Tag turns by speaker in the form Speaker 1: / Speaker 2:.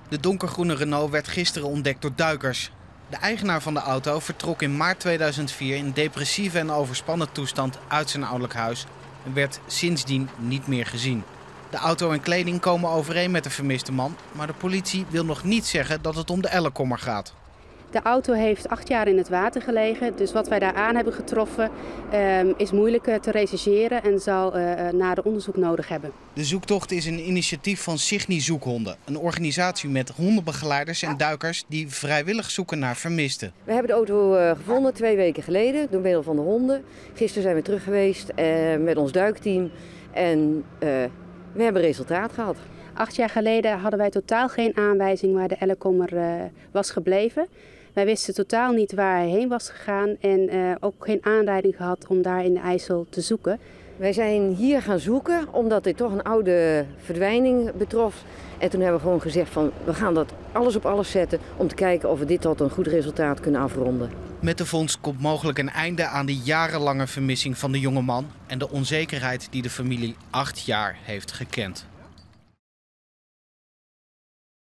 Speaker 1: De donkergroene Renault werd gisteren ontdekt door duikers. De eigenaar van de auto vertrok in maart 2004 in depressieve en overspannen toestand uit zijn ouderlijk huis en werd sindsdien niet meer gezien. De auto en kleding komen overeen met de vermiste man, maar de politie wil nog niet zeggen dat het om de Ellekommer gaat.
Speaker 2: De auto heeft 8 jaar in het water gelegen, dus wat wij daar aan hebben getroffen is moeilijk te rechercheren en zal nader onderzoek nodig hebben.
Speaker 1: De zoektocht is een initiatief van Signy Zoekhonden, een organisatie met hondenbegeleiders en duikers die vrijwillig zoeken naar vermisten.
Speaker 3: We hebben de auto gevonden 2 weken geleden door middel van de honden. Gisteren zijn we terug geweest met ons duikteam en we hebben resultaat gehad.
Speaker 2: 8 jaar geleden hadden wij totaal geen aanwijzing waar de Ellekommer was gebleven. Wij wisten totaal niet waar hij heen was gegaan en ook geen aanleiding gehad om daar in de IJssel te zoeken.
Speaker 3: Wij zijn hier gaan zoeken omdat dit toch een oude verdwijning betrof. En toen hebben we gewoon gezegd van we gaan dat alles op alles zetten om te kijken of we dit tot een goed resultaat kunnen afronden.
Speaker 1: Met de vondst komt mogelijk een einde aan de jarenlange vermissing van de jonge man en de onzekerheid die de familie 8 jaar heeft gekend.